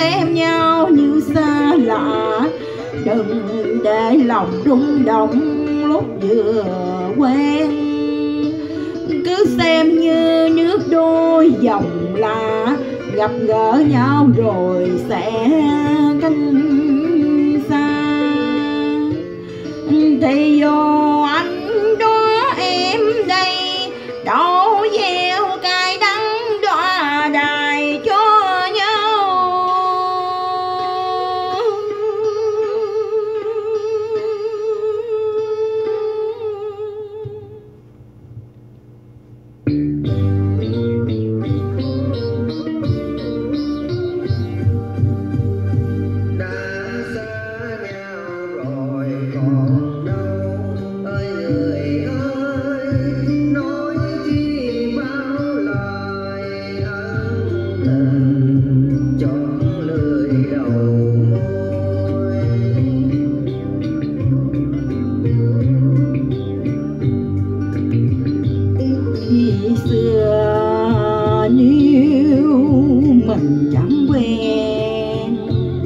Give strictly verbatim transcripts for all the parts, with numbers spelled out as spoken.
xem nhau như xa lạ, đừng để lòng rung động lúc vừa quen. Cứ xem như nước đôi dòng lạ, gặp gỡ nhau rồi sẽ cách xa. Thì dù anh đó em đây đâu gieo cay đắng đọa đài cho nhau. Xưa nếu mình chẳng quen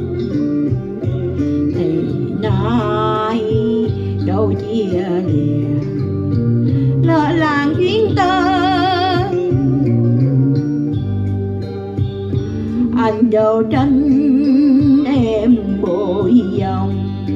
thì nay đâu chia lìa, lỡ làng duyên tơ anh đâu tránh em bội dòng.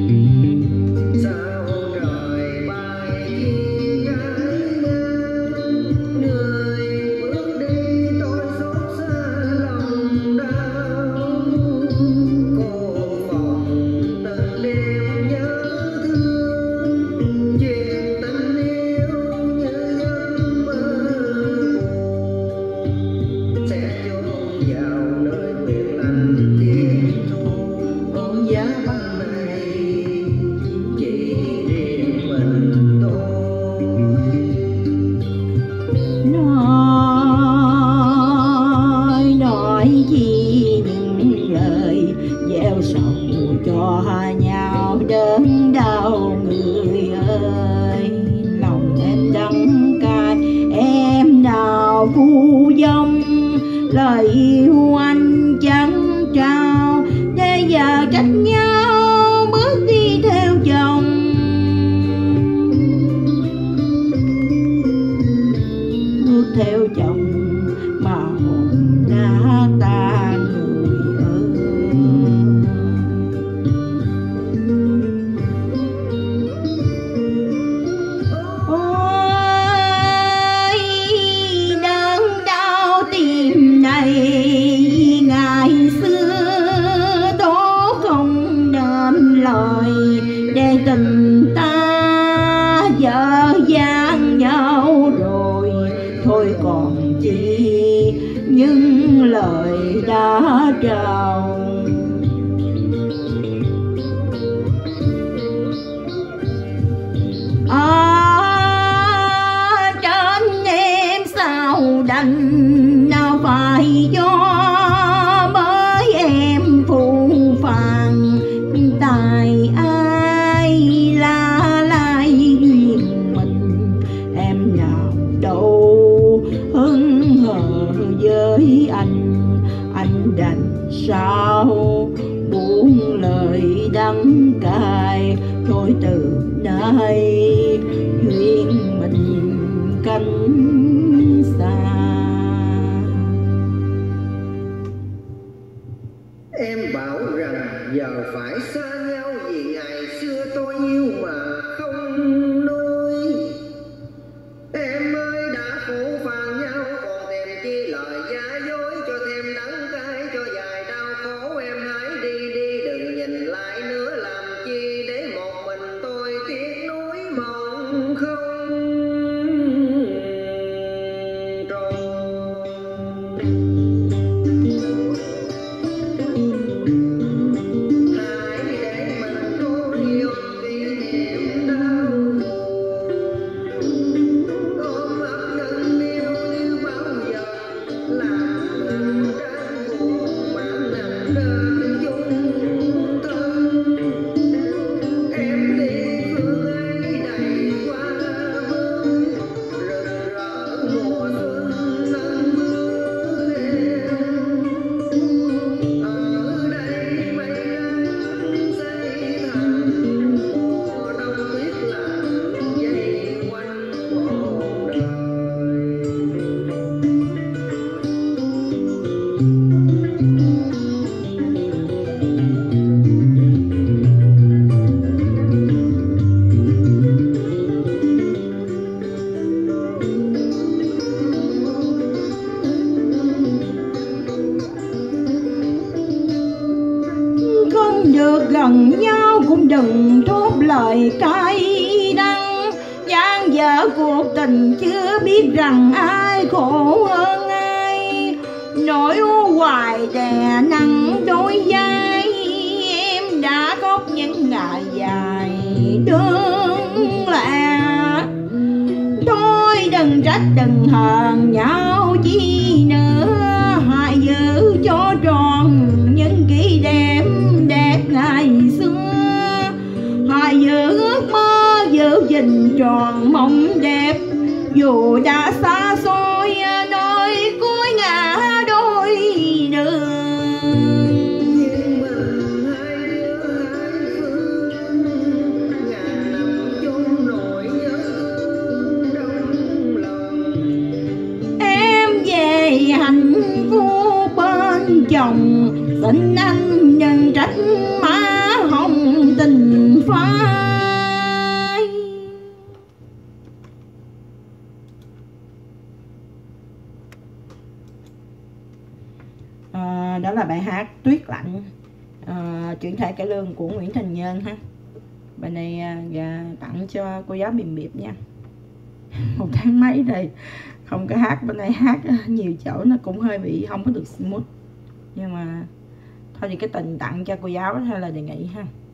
Nói nói gì những lời gieo sầu cho nhau đớn đau người ơi. Lòng em đắng cay em nào vu vong, lời yêu anh chẳng trao để giờ trách nhau bước đi theo chồng. Bước theo chồng mà hồn đã ta người ơi. Ôi đớn đau tim này ngày xưa tố không nên lời, để tình ta dở dang nhau rồi thôi còn chi những lời đã trao. À, trên em sao đành nào phải do mới em phù phàng, tại ai la lai duyên mình em nào đâu hững hờ với anh. Anh đành sao buông lời đắng cay, thôi từ nay duyên mình cánh xa. Em bảo rằng giờ phải xa nhau vì ngày xưa tôi yêu mà không nuôi. Em ơi đã phụ phàng nhau còn tìm chi lời giả dối, cho thêm đắng cay cho dài đau khổ. Em hãy đi đi đừng nhìn lại nữa, làm chi để một mình tôi tiếc nuối mộng không tròn. Hãy để Được gần nhau cũng đừng thốt lời cay đắng, gian dở cuộc tình chưa biết rằng ai khổ hơn ai. Nỗi u hoài đè nặng đôi vai, em đã khóc những ngày dài đơn lẻ. Thôi đừng trách đừng hờn nhau chi nữa, hãy giữ cho tròn những kỷ đẹp đẹp ngày xưa. Hãy giữ ước mơ, giữ gìn tròn mộng đẹp, dù đã xa xôi nơi cuối ngã đôi đường. Nhưng mình hai đứa hai phương, ngàn năm chôn nỗi nhớ trong lòng. Em về hạnh phúc bên chồng, xin anh đừng trách má hồng tình phai. À, đó là bài hát Tuyết Lạnh, à, chuyển thể cải lương của Nguyễn Thành Nhân ha. Bài này à, tặng cho cô giáo Biềm Biệp nha. Một tháng mấy rồi không có hát, bên đây hát nhiều chỗ nó cũng hơi bị không có được smooth, nhưng mà thôi thì cái tình tặng cho cô giáo hay là đề nghị ha.